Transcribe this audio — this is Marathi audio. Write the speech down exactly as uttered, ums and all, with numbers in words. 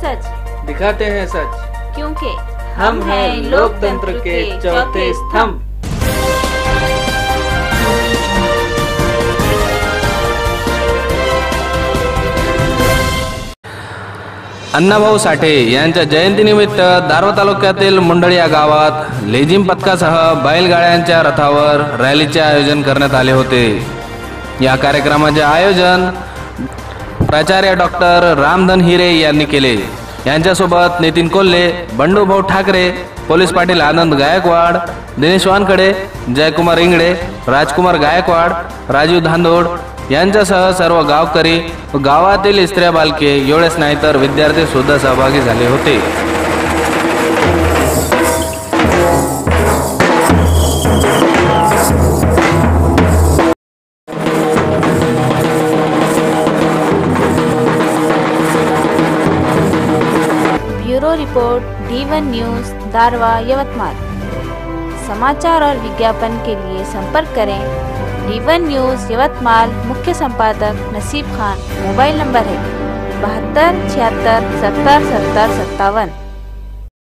सच, दिखाते हैं सच, क्योंकि हम हैं लोकतंत्र के चौथे स्तंभ। अण्णाभाऊ साठे यांच्या जयंतीनिमित्त दारव्हा तालुक्यातील मुंडळी या गावात लेझिम पथकासह बैलगाड्यांच्या रथावर रॅलीचे आयोजन करण्यात आले होते। या कार्यक्रमाचे आयोजन प्राचार्य डॉक्टर रामधन हिरे यांनी केले। यांच्यासोबत नितीन कोल्हे, बंडूभाऊ ठाकरे, पोलीस पाटील आनंद गायकवाड, दिनेश वानखडे, जयकुमार इंगळे, राजकुमार गायकवाड, राजीव धांदोड यांच्यासह सर्व गावकरी व गावातील स्त्रिया बालके एवढेच नाही तर विद्यार्थी सुद्धा सहभागी झाले होते। Bureau report D one news Darwha Yavatmal. समाचार और विज्ञापन के लिए संपर्क करें डी वन न्यूज यवतमाल। मुख्य संपादक नसीब खान। मोबाइल नंबर है बहत्तर छिहत्तर सत्तर सत्तर सत्तावन।